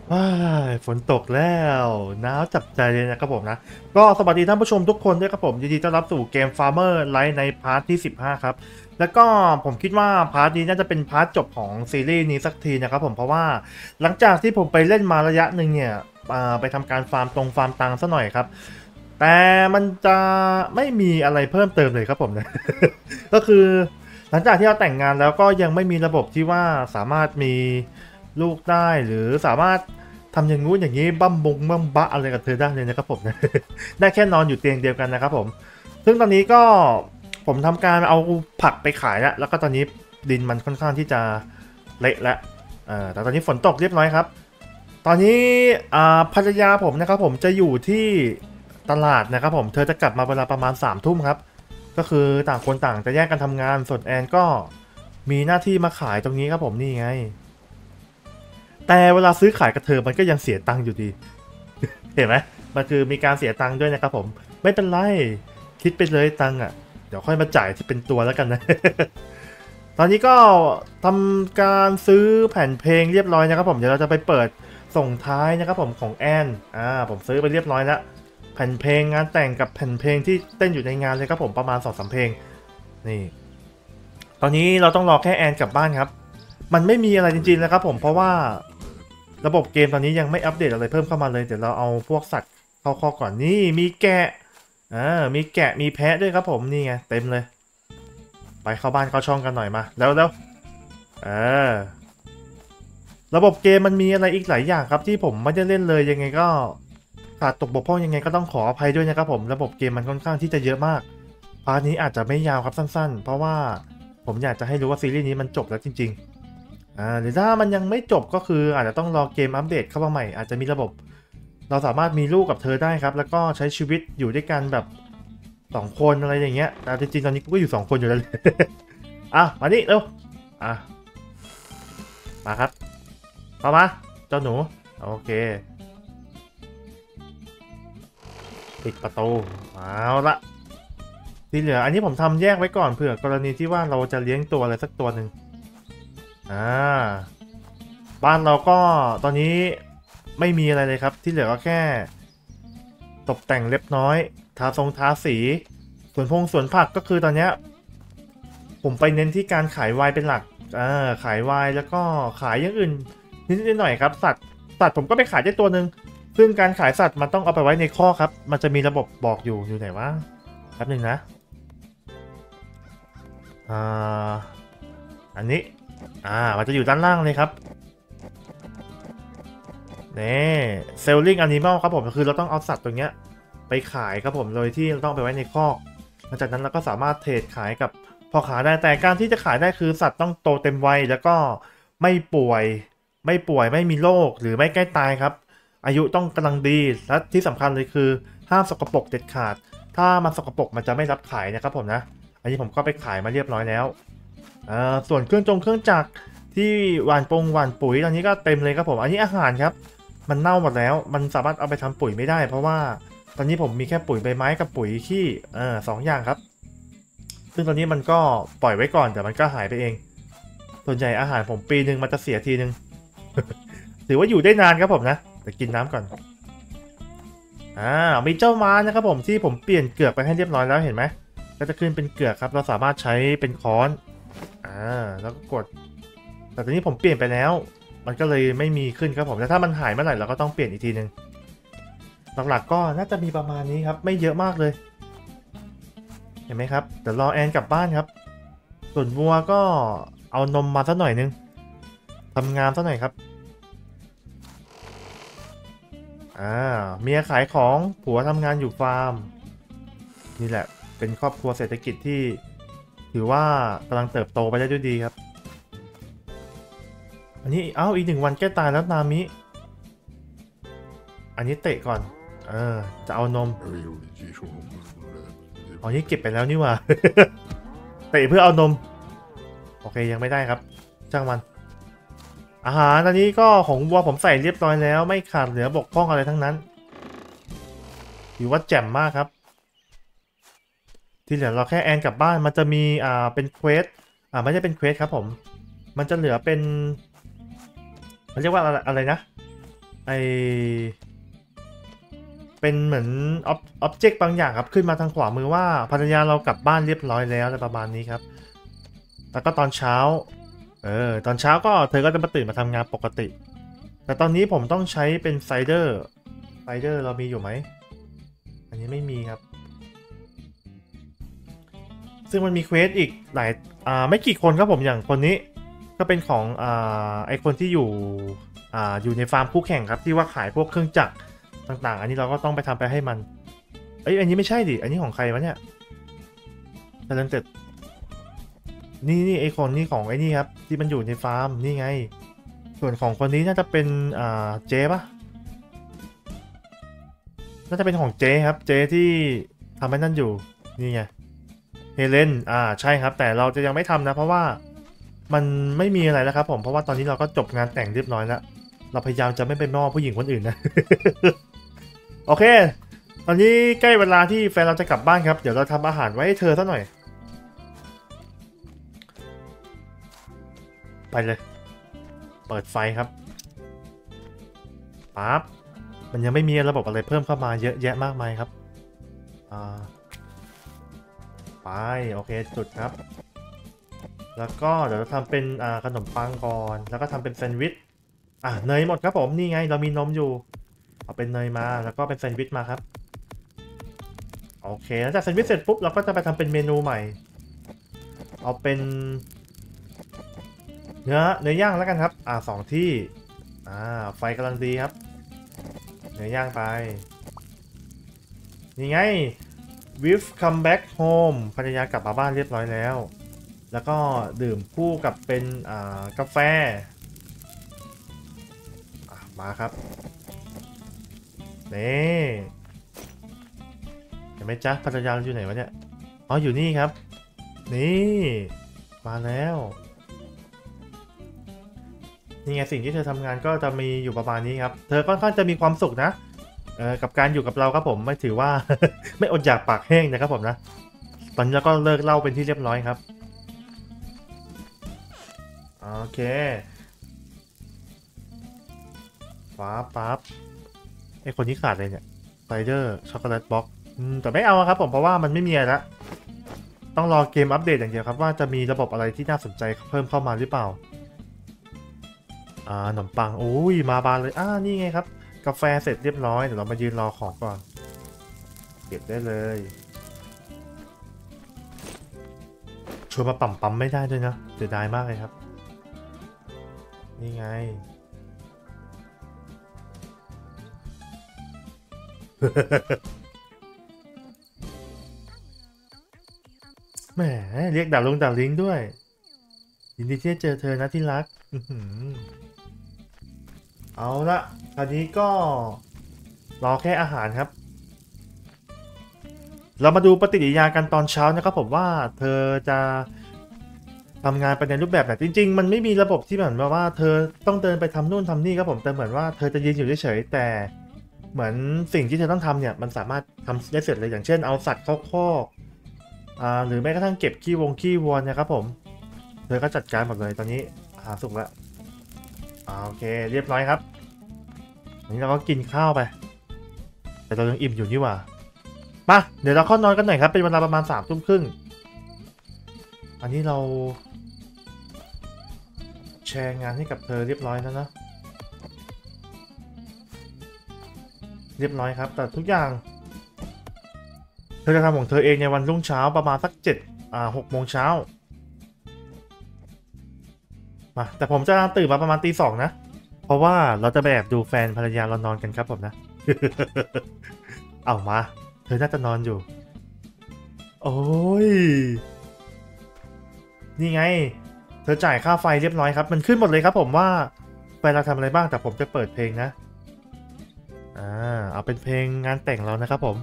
ว้ายฝนตกแล้วหนาวจับใจเลยนะครับผมนะก็สวัสดีท่านผู้ชมทุกคนด้วยครับผมยินดีต้อนรับสู่เกม Farmer Life ในพาร์ทที่15ครับแล้วก็ผมคิดว่าพาร์ทนี้น่าจะเป็นพาร์ทจบของซีรีส์นี้สักทีนะครับผมเพราะว่าหลังจากที่ผมไปเล่นมาระยะหนึ่งเนี่ยไปทำการฟาร์มตังซะหน่อยครับแต่มันจะไม่มีอะไรเพิ่มเติมเลยครับผมนะ ก็คือหลังจากที่เราแต่งงานแล้วก็ยังไม่มีระบบที่ว่าสามารถมีลูกได้หรือสามารถทำอย่างงู้นอย่างนี้บั้มบงบั้มบะอะไรกับเธอได้เลยนะครับผมนะ ได้แค่นอนอยู่เตียงเดียวกันนะครับผมซึ่งตอนนี้ก็ผมทำการเอาผักไปขายแล้วก็ตอนนี้ดินมันค่อนข้างที่จะเละแล้วแต่ตอนนี้ฝนตกเรียบร้อยครับตอนนี้ภรรยาผมนะครับผมจะอยู่ที่ตลาดนะครับผมเธอจะกลับมาเวลาประมาณ3 ทุ่มครับ ก็คือต่างคนต่างจะแยกกันทำงานส่วนแอนก็มีหน้าที่มาขายตรงนี้ครับผมนี่ไงแต่เวลาซื้อขายกับเธอมันก็ยังเสียตังค์อยู่ดีเห็นไหมมันคือมีการเสียตังค์ด้วยนะครับผมไม่เป็นไรคิดไปเลยตังค์อ่ะเดี๋ยวค่อยมาจ่ายที่เป็นตัวแล้วกันนะตอนนี้ก็ทำการซื้อแผ่นเพลงเรียบร้อยนะครับผมเดี๋ยวเราจะไปเปิดส่งท้ายนะครับผมของแอนผมซื้อไปเรียบร้อยแล้วแผ่นเพลงงานแต่งกับแผ่นเพลงที่เต้นอยู่ในงานเลยครับผมประมาณ2-3เพลง นี่ตอนนี้เราต้องรอแค่แอนกลับบ้านครับมันไม่มีอะไรจริงๆนะครับผมเพราะว่าระบบเกมตอนนี้ยังไม่อัปเดตอะไรเพิ่มเข้ามาเลยเดี๋ยวเราเอาพวกสัตว์เข้าข้อก่อนนี่มีแกะมีแกะมีแพะด้วยครับผมนี่ไงเต็มเลยไปเข้าบ้านเข้าช่องกันหน่อยมาแล้วเออระบบเกมมันมีอะไรอีกหลายอย่างครับที่ผมไม่ได้เล่นเลยยังไงก็ขาดตกบกพร่องยังไงก็ต้องขออภัยด้วยนะครับผมระบบเกมมันค่อนข้างที่จะเยอะมาก พาร์ทนี้อาจจะไม่ยาวครับสั้นๆ เพราะว่าผมอยากจะให้รู้ว่าซีรีส์นี้มันจบแล้วจริงๆหรือถ้ามันยังไม่จบก็คืออาจจะต้องรอเกมอัปเดตเข้ามาใหม่อาจจะมีระบบเราสามารถมีลูกกับเธอได้ครับแล้วก็ใช้ชีวิตอยู่ด้วยกันแบบ2 คนอะไรอย่างเงี้ยแต่จริงๆตอนนี้กูก็อยู่2 คนอยู่แล้ว มานี่เร็วอ่ะมาครับเข้ามาเจ้าหนูโอเคปิดประตูเอาละ ที่เหลืออันนี้ผมทำแยกไว้ก่อนเผื่อกรณีที่ว่าเราจะเลี้ยงตัวอะไรสักตัวหนึ่งอ่าบ้านเราก็ตอนนี้ไม่มีอะไรเลยครับที่เหลือก็แค่ตกแต่งเล็บน้อยทาสีสวนผักก็คือตอนเนี้ยผมไปเน้นที่การขายไวน์เป็นหลักขายไวน์แล้วก็ขายอย่างอื่นนิดหน่อยครับสัตว์ผมก็ไปขายได้ตัวหนึ่งซึ่งการขายสัตว์มันต้องเอาไปไว้ในข้อครับมันจะมีระบบบอกอยู่ไหนวะแป๊บหนึงนะ อ่าอันนี้มันจะอยู่ด้านล่างเลยครับนี่เซลลิงแอนิมอลครับผมคือเราต้องเอาสัตว์ตัวเนี้ยไปขายครับผมโดยที่เราต้องไปไว้ในคอกหลังจากนั้นเราก็สามารถเทรดขายกับพ่อค้าได้แต่การที่จะขายได้คือสัตว์ต้องโตเต็มวัยแล้วก็ไม่ป่วยไม่มีโรคหรือไม่ใกล้ตายครับอายุต้องกำลังดีและที่สำคัญเลยคือห้ามสกปรกเด็ดขาดถ้ามันสกปรกมันจะไม่รับขายนะครับผมนะอันนี้ผมก็ไปขายมาเรียบร้อยแล้ว ส่วนเครื่องจักรที่หว่านปุ๋ยตอนนี้ก็เต็มเลยครับผมอันนี้อาหารครับมันเน่าหมดแล้วมันสามารถเอาไปทำปุ๋ยไม่ได้เพราะว่าตอนนี้ผมมีแค่ปุ๋ยใบไม้กับปุ๋ยขี้2 อย่างครับซึ่งตอนนี้มันก็ปล่อยไว้ก่อนแต่มันก็หายไปเองส่วนใหญ่อาหารผมปีหนึ่งมันจะเสียทีนึงถือว่าอยู่ได้นานครับผมนะแต่กินน้ำก่อนมีเจ้าม้านะครับผมที่ผมเปลี่ยนเกือกไปให้เรียบร้อยแล้วเห็นไหมก็จะขึ้นเป็นเกือกครับเราสามารถใช้เป็นค้อนแล้วก็กด แต่ตอนนี้ผมเปลี่ยนไปแล้ว มันก็เลยไม่มีขึ้นครับผมแต่ถ้ามันหายเมื่อไหร่เราก็ต้องเปลี่ยนอีกทีนึงหลักๆก็น่าจะมีประมาณนี้ครับไม่เยอะมากเลยเห็นไหมครับเดี๋ยวรอแอนกลับบ้านครับส่วนวัวก็เอานมมาสักหน่อยนึงทำงานสักหน่อยครับเมียขายของผัวทำงานอยู่ฟาร์มนี่แหละเป็นครอบครัวเศรษฐกิจที่ถือว่ากำลังเติบโตไปได้ด้วยดีครับอันนี้อีก1 วันแก้ตายแล้วนามิ อันนี้เตะก่อนจะเอานมอ๋อนี่เก็บไปแล้วนี่หว่า เตะเพื่อเอานม โอเคยังไม่ได้ครับช่างมัน อาหารตอนนี้ก็ของวัวผมใส่เรียบร้อยแล้วไม่ขาดเหลือบกพร่องอะไรทั้งนั้นถือว่าแจ่มมากครับ ที่เหลือเราแค่แอนกลับบ้านมันจะมีเป็นเควสไม่ใช่เป็นเควสครับผม มันจะเหลือเป็นมันเรียกว่าอะไรนะไอเป็นเหมือนออบเจกต์บางอย่างครับขึ้นมาทางขวามือว่าภรรยาเรากลับบ้านเรียบร้อยแล้วอะไรประมาณนี้ครับแล้วก็ตอนเช้าตอนเช้าก็เธอก็จะมาตื่นมาทำงานปกติแต่ตอนนี้ผมต้องใช้เป็นไซเดอร์เรามีอยู่ไหมอันนี้ไม่มีครับซึ่งมันมีเควสอีกหลายไม่กี่คนครับผมอย่างคนนี้ก็เป็นของไอคนที่อยู่ในฟาร์มคู่แข่งครับที่ว่าขายพวกเครื่องจักรต่างๆอันนี้เราก็ต้องไปทำไปให้มันอันนี้ไม่ใช่ดิอันนี้ของใครวะเนี่ยแต่เริ่มเสร็จนี่ไอคนนี่ของไอ้นี่ครับที่มันอยู่ในฟาร์มนี่ไงส่วนของคนนี้น่าจะเป็นเจ๊ปะน่าจะเป็นของเจ๊ครับเจ๊ที่ทำให้นั่นอยู่นี่ไงเฮเลนใช่ครับแต่เราจะยังไม่ทำนะเพราะว่ามันไม่มีอะไรแล้วครับผมเพราะว่าตอนนี้เราก็จบงานแต่งเรียบร้อยแล้วเราพยายามจะไม่ไปมอบผู้หญิงคนอื่นนะ โอเคตอนนี้ใกล้เวลาที่แฟนเราจะกลับบ้านครับเดี๋ยวเราทำอาหารไว้ให้เธอซะหน่อยไปเลยเปิดไฟครับปั๊บมันยังไม่มีระบบอะไรเพิ่มเข้ามาเยอะแยะมากมายครับไปโอเคจุดครับแล้วก็เดี๋ยวเราทำเป็นขนมปังก่อนแล้วก็ทำเป็นแซนด์วิชเนยหมดครับผมนี่ไงเรามีนมอยู่เอาเป็นเนยมาแล้วก็เป็นแซนด์วิชมาครับโอเคแล้วจากแซนด์วิชเสร็จปุ๊บเราก็จะไปทำเป็นเมนูใหม่เอาเป็นเนื้อย่างแล้วกันครับ2 ที่ไฟกำลังดีครับเนื้อย่างไปนี่ไง With come back home ภรรยากลับมาบ้านเรียบร้อยแล้วแล้วก็ดื่มคู่กับเป็นกาแฟมาครับนี่เห็นไหมจ๊ะภรรยาอยู่ไหนวะเนี่ยอ๋ออยู่นี่ครับนี่มาแล้วนี่ไงสิ่งที่เธอทำงานก็จะมีอยู่ประมาณนี้ครับเธอค่อนข้างจะมีความสุขนะกับการอยู่กับเราครับผมไม่ถือว่า ไม่อดอยากปากแห้งนะครับผมนะตอนนี้เราก็เลิกเล่าเป็นที่เรียบร้อยครับโอเคปั๊บไอคนนี้ขาดเลยเนี่ยไซเดอร์ช็อกโกแลตบ็อกแต่ไม่เอาครับผมเพราะว่ามันไม่มีอะไรละต้องรอเกมอัปเดตอย่างเดียวครับว่าจะมีระบบอะไรที่น่าสนใจเพิ่มเข้ามาหรือเปล่าขนมปังโอ้ยมาบานเลยนี่ไงครับกาแฟเสร็จเรียบร้อยเดี๋ยวเรามายืนรอของก่อนเก็บได้เลยชวนมาปั๊มไม่ได้ด้วยนะเสียดายมากเลยครับนี่ไง แหมเรียกดาบลงดาบลิงด้วยยินดีที่ได้เจอเธอนะที่รักเอาละคราวนี้ก็รอแค่อาหารครับเรามาดูปฏิกิริยากันตอนเช้านะครับผมว่าเธอจะทำงานไปในรูปแบบไหนจริงๆมันไม่มีระบบที่เหมือนว่าเธอต้องเดินไปทำนู่นทำนี่ครับผมแต่เหมือนว่าเธอจะยืนอยู่เฉยๆแต่เหมือนสิ่งที่เธอต้องทำเนี่ยมันสามารถทำได้เสร็จเลยอย่างเช่นเอาสัตว์เข้าคอกหรือแม้กระทั่งเก็บขี้วัวนะครับผมเธอก็จัดการหมดเลยตอนนี้อาหารสุกแล้วโอเคเรียบร้อยครับอันนี้เราก็กินข้าวไปแต่เรายังอิ่มอยู่นี่หว่ามาเดี๋ยวเราเข้านอนกันหน่อยครับเป็นเวลาประมาณ3 ทุ่มครึ่งอันนี้เราแชร์งานให้กับเธอเรียบร้อยแล้วนะเรียบร้อยครับแต่ทุกอย่างเธอจะทำของเธอเองในวันรุ่งเช้าประมาณสัก6 โมงเช้ามาแต่ผมจะตื่นมาประมาณตี 2นะเพราะว่าเราจะไปแอบดูแฟนภรรยาเรานอนกันครับผมนะ เอามาเธอน่าจะนอนอยู่โอ้ยนี่ไงเธอจ่ายค่าไฟเรียบร้อยครับมันขึ้นหมดเลยครับผมว่าแฟนเราทำอะไรบ้างแต่ผมจะเปิดเพลงนะเอาเป็นเพลงงานแต่งเรานะครับผม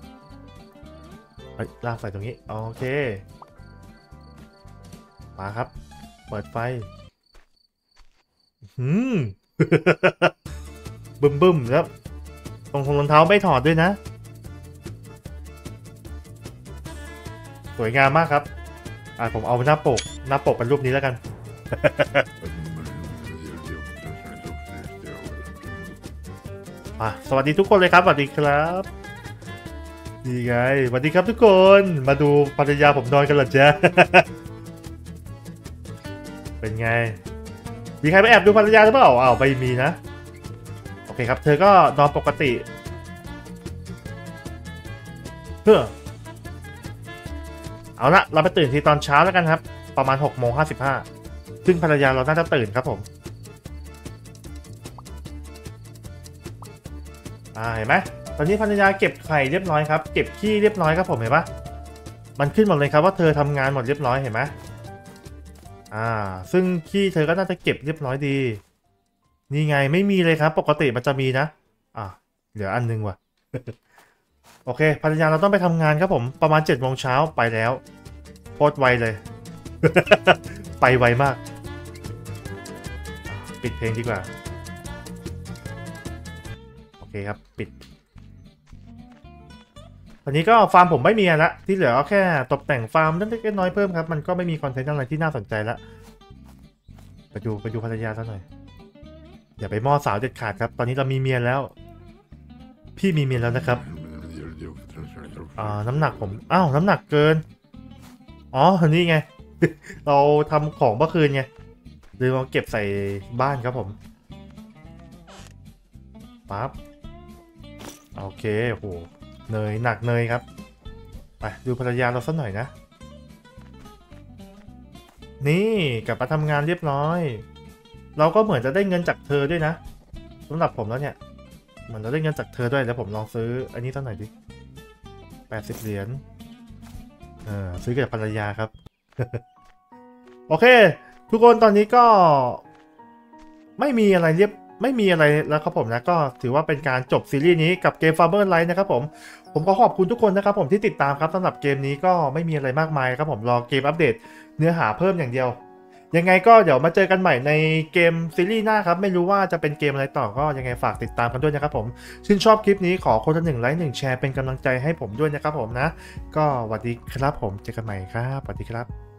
ลากไฟตรงนี้โอเคมาครับเปิดไฟบึ้มแล้วรองเท้าไม่ถอดด้วยนะสวยงามมากครับผมเอาหน้าปกเป็นรูปนี้แล้วกันมาสวัสดีทุกคนเลยครับสวัสดีครับดีไงสวัสดีครับทุกคนมาดูภรรยาผมนอนกันเหรอจ๊ะ เป็นไงมีใครไปแอบดูภรรยาหรือเปล่าอ้าวไม่มีนะโอเคครับเธอก็นอนปกติเพื่อเอาละเราไปตื่นทีตอนเช้าแล้วกันครับประมาณ6:55ซึ่งภรรยาเราน่าจะตื่นครับผมเห็นไหมตอนนี้ภรรยาเก็บไข่เรียบร้อยครับเก็บขี้เรียบร้อยครับผมเห็นปะมันขึ้นหมดเลยครับว่าเธอทำงานหมดเรียบร้อยเห็นไหมซึ่งขี้เธอก็น่าจะเก็บเรียบร้อยดีนี่ไงไม่มีเลยครับปกติมันจะมีนะเหลืออันนึงว่ะ โอเคภรรยาเราต้องไปทำงานครับผมประมาณ7 โมงเช้าไปแล้วโคตรไวเลย ไปไวมากปิดเพลงดีกว่าโอเคครับปิดตอนนี้ก็ฟาร์มผมไม่มีละที่เหลือก็แค่ตกแต่งฟาร์มเล็กๆน้อยๆเพิ่มครับมันก็ไม่มีคอนเทนต์อะไรที่น่าสนใจละไปดูภรรยาซะหน่อยอย่าไปม่อสาวเด็ดขาดครับตอนนี้เรามีเมียแล้วพี่มีเมียแล้วนะครับน้ำหนักผมน้ำหนักเกินนี่ไง เราทำของเมื่อคืนไงลืมเอาเก็บใส่บ้านครับผมปั๊บโอเคโอ้โหเนยหนักเนยครับไปดูภรรยาเราสักหน่อยนะนี่กลับมาทำงานเรียบร้อยเราก็เหมือนจะได้เงินจากเธอด้วยนะสำหรับผมแล้วเนี่ยเหมือนจะได้เงินจากเธอด้วยแล้วผมลองซื้ออันนี้สักหน่อยดิ80 เหรียญซื้อกับภรรยาครับ โอเคทุกคนตอนนี้ก็ไม่มีอะไรแล้วครับผมนะก็ถือว่าเป็นการจบซีรีส์นี้กับเกม Farmer Life นะครับผมขอบคุณทุกคนนะครับผมที่ติดตามครับสำหรับเกมนี้ก็ไม่มีอะไรมากมายครับผมรอเกมอัปเดตเนื้อหาเพิ่มอย่างเดียวยังไงก็เดี๋ยวมาเจอกันใหม่ในเกมซีรีส์หน้าครับไม่รู้ว่าจะเป็นเกมอะไรต่อก็ยังไงฝากติดตามกันด้วยนะครับผมชื่นชอบคลิปนี้ขอคนละ1 ไลค์ 1 แชร์เป็นกำลังใจให้ผมด้วยนะครับผมนะก็สวัสดีครับผมเจอกันใหม่ครับสวัสดีครับ